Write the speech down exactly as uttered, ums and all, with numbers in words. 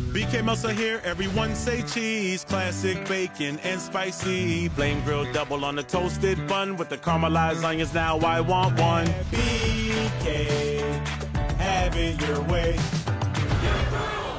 B K Melsa here, everyone say cheese. Classic bacon and spicy. Flame grilled double on the toasted bun with the caramelized onions, now I want one. B K, have it your way.